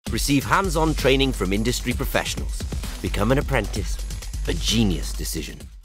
Receive hands-on training from industry professionals. Become an apprentice. A genius decision.